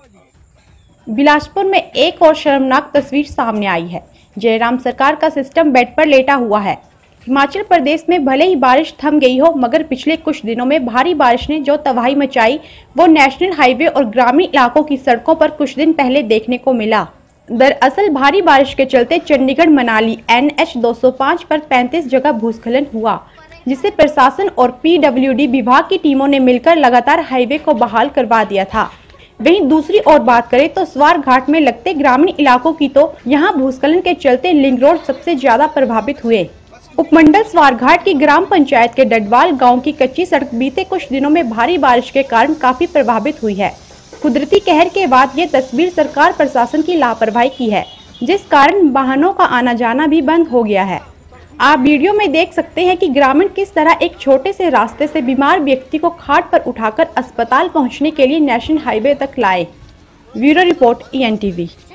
बिलासपुर में एक और शर्मनाक तस्वीर सामने आई है। जयराम सरकार का सिस्टम बेड पर लेटा हुआ है। हिमाचल प्रदेश में भले ही बारिश थम गई हो, मगर पिछले कुछ दिनों में भारी बारिश ने जो तबाही मचाई वो नेशनल हाईवे और ग्रामीण इलाकों की सड़कों पर कुछ दिन पहले देखने को मिला। दरअसल भारी बारिश के चलते चंडीगढ़ मनाली NH 205 पर 35 जगह भूस्खलन हुआ, जिससे प्रशासन और PWD विभाग की टीमों ने मिलकर लगातार हाईवे को बहाल करवा दिया था। वहीं दूसरी ओर बात करें तो स्वार घाट में लगते ग्रामीण इलाकों की, तो यहां भूस्खलन के चलते लिंक रोड सबसे ज्यादा प्रभावित हुए। उपमंडल स्वार घाट की ग्राम पंचायत के डडवाल गांव की कच्ची सड़क बीते कुछ दिनों में भारी बारिश के कारण काफी प्रभावित हुई है। कुदरती कहर के बाद ये तस्वीर सरकार प्रशासन की लापरवाही की है, जिस कारण वाहनों का आना जाना भी बंद हो गया है। आप वीडियो में देख सकते हैं कि ग्रामीण किस तरह एक छोटे से रास्ते से बीमार व्यक्ति को खाट पर उठाकर अस्पताल पहुंचने के लिए नेशनल हाईवे तक लाए। Bureau report ENTV।